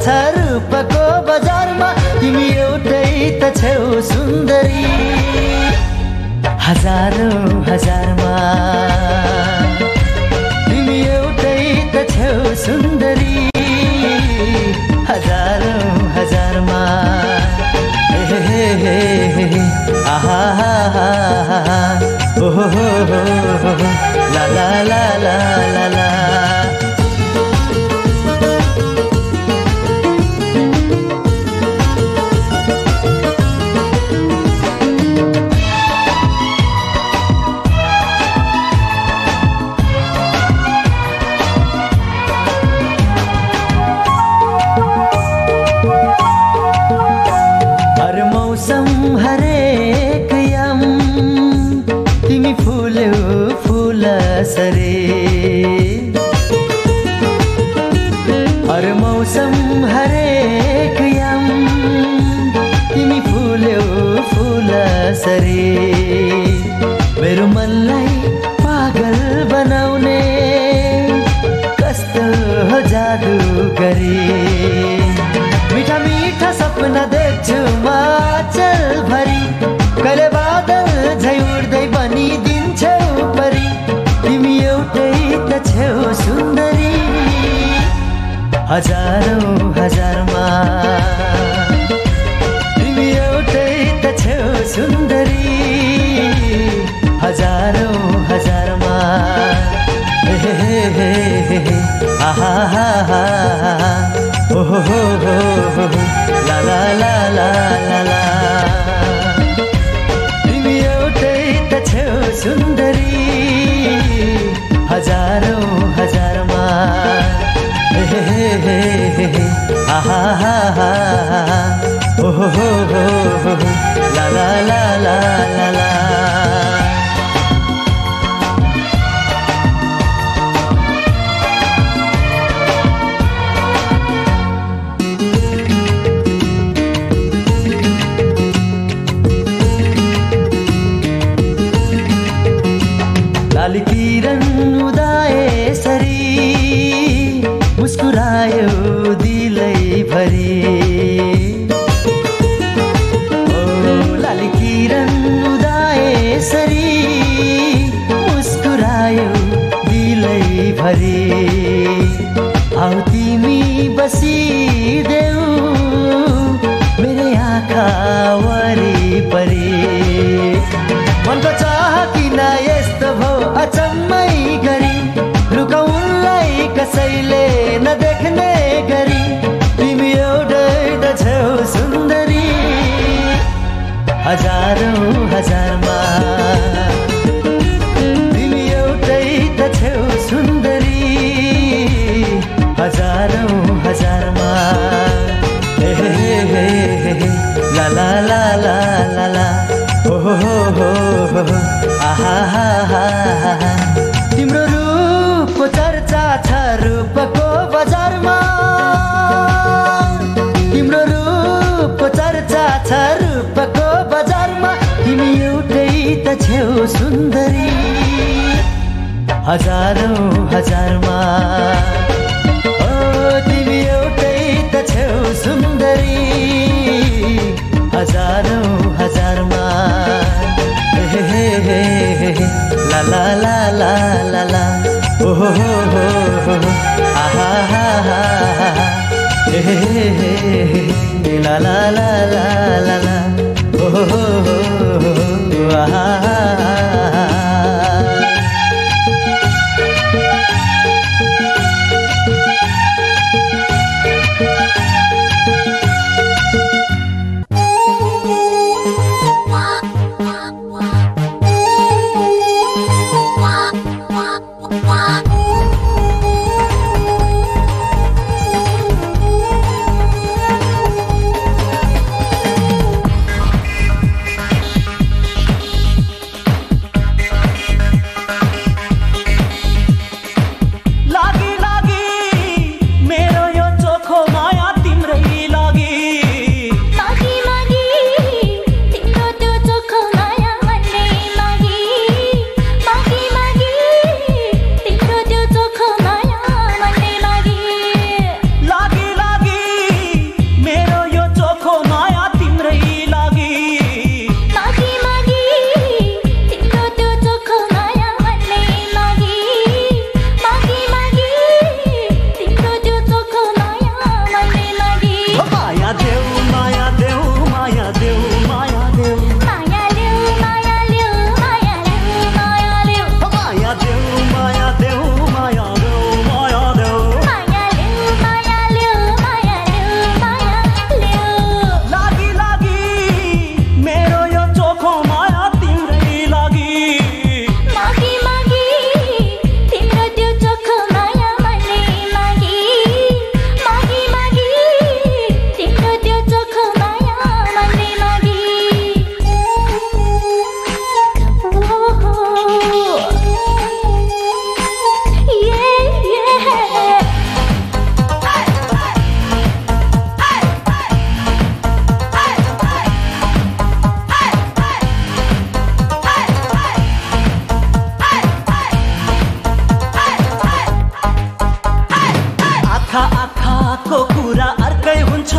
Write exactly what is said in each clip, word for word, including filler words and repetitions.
छ रूपको बजारमा तिमी एउटै त छेउ सुन्दरी हजारौं हजारमा तिमी एउटै त छेउ सुन्दरी हजारौं हजारमा हे हे हे हे आहा हा हा ओ हो हो ला ला ला ला ला ला हर मौसम हरेक याम तिमी फुल्यौ फुल सरी मेरो मनलाई पागल बनाउने कस्तो जादु गरी मीठा मीठा सपना देख्छु म चल भरी कहिले बादल झै उड्दै बनिदिन्छौ परी तिमी एउटै त छेउ सुन्दरी हजारौं हजारमा तिमी एउटै त छेउ सुन्दरी हजारौं हजारमा हे हे हे हे आहा हा हा ओ हो हो हो ला ला ला ला ला ला तिमी एउटै त छेउ सुन्दरी हजारौं हजारमा हे हे हे हे आहा हा हा ओ हो हो हो ला ला ला ला ला ला लाली किरण उदाएसरी मुस्कुरायो दिलै भरी ओ लाली किरण उदाएसरी मुस्कुरायो दिलै भरी आऊ तिमी बसिदेऊ मेरो आँखा वरिपरि मनको चाह किन यस्तो भो अचम्मै गरी लुकाउनलाई कसैले नदेख्ने गरी तिमी एउटै त छेउ सुन्दरी हजारौं हजारमा तिमी एउटै त छेउ सुन्दरी हजारौं हजारमा हे हे हे हे ला ला ला ला ला ला ओ हो हो हो आहा हा हा तिम्रो रूपको चर्चा छ रूपको बजारमा तिम्रो रूपको चर्चा छ रूपको बजारमा तिमी एउटै त छेउ सुन्दरी हजारौं हजारमा ओ तिमी एउटै त छेउ सुन्दरी हजारौं हजारमा हे हे हे हे ला ला ला ला ला ला ओ हो हो हो आहा हा हा हे हे हे ला ला ला ला ला ला ओ हो हो आहा आँखाको कुरा अर्कै हुन्छ,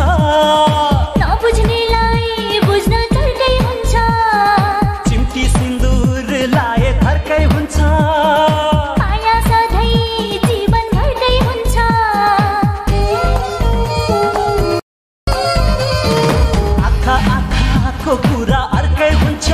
नबुझ्नेलाई बुझ्न तर्कै हुन्छ, चिम्टी सिन्दुर लाए थर्कै हुन्छ, माया सधैँ जीवन भरकै हुन्छ। आँखा आँखाको कुरा अर्कै हुन्छ,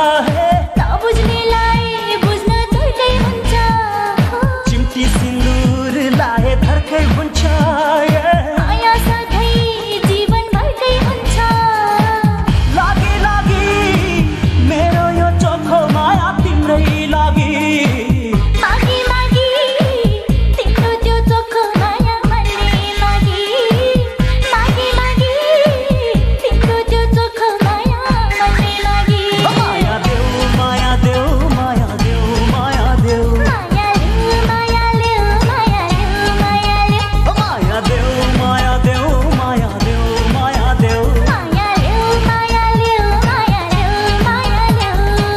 नबुझ्नेलाई बुझ्न तर्कै हुन्छ, चिम्टी सिन्दुर लाए थर्कै हुन्छ, माया सधैँ जीवन भरकै हुन्छ। लागि लागि मेरो यो चोखो माया तिम्रै लागि, मागी मागी तिम्रो त्यो चोखो माया मनले मागी, मागी मागी तिम्रो त्यो चोखो माया मनले मागी। माया देऊ माया देऊ माया देऊ माया देऊ, माया लिऊ माया लिऊ माया लिऊ माया लिऊ, माया देऊ माया देऊ माया देऊ माया देऊ, माया लिऊ माया लिऊ माया लिऊ माया लिऊ।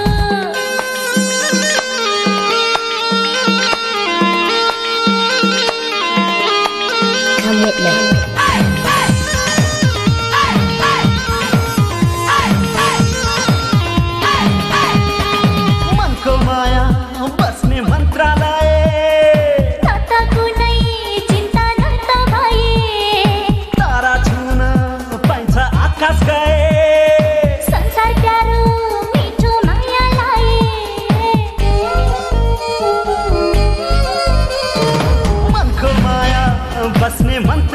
Come with me. मनको माया बस्ने मन्त्रालय, नाता कुनै चिन्ता नर्ता भए, तारा छुन पाइन्छ आकाश गए, संसार प्यारो मिठो माया लाए, मनको माया बस्ने मन्त्रालय,